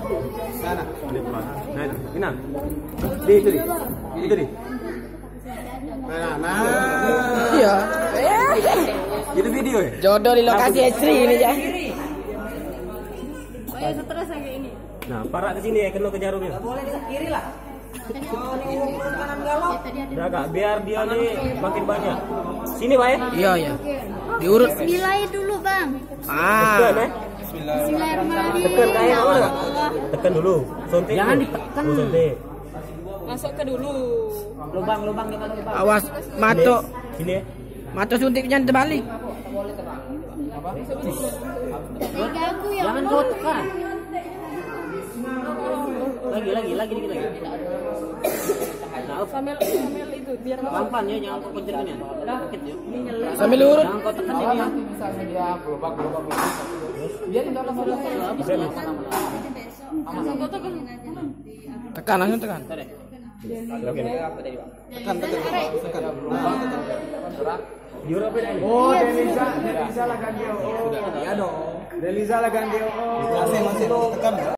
Sana. Nah, ini. Itu di. Itu di. Nah. Iya. Itu video ya? Jodoh di lokasi ekstrim ini ya. Oh ya, terus kayak ini. Nah, parah ke sini ya, kena ke jarumnya. Boleh ke kiri lah. Udah kak, biar dia nih makin banyak. Sini Pak ya? Iya, iya. Diurut. Bismillah dulu, Bang. Tekan ya? Bismillahirrahmanirrahim. Tekan kayak apa? Tekan dulu. Suntik. Jangan dulu. ditekan. Oh, suntik. Masuk ke dulu. Lubang dengan lubang. Awas mato. Sini ya? Mato suntiknya terbalik. Ganggu ya. Jangan kau tekan. Lagi dikit lagi. Nah, Sambil itu biar pelan-pelan ya, jangan kau kencengin ya. Dikit ya. Sambil urut. Jangan kau tekan ini ya. Misalnya dia gerobak. Biar dalam Bisa nih. Tekan langsung tekan. Oke. Tekan. Diurut apa ini? Oh, Deliza lah ganti. Oh, iya dong. Deliza lah ganti. Oh, masih tekan.